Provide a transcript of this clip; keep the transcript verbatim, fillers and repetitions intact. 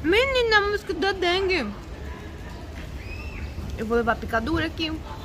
Menina, música da dengue. Eu vou levar picadura aqui.